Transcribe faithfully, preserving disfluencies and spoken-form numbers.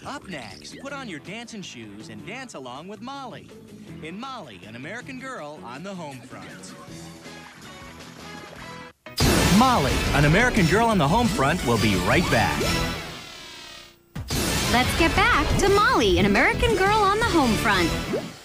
Up next, put on your dancing shoes and dance along with Molly. In Molly, an American Girl on the Home Front. Molly, an American Girl on the Home Front will be right back. Let's get back to Molly, an American Girl on the Home Front.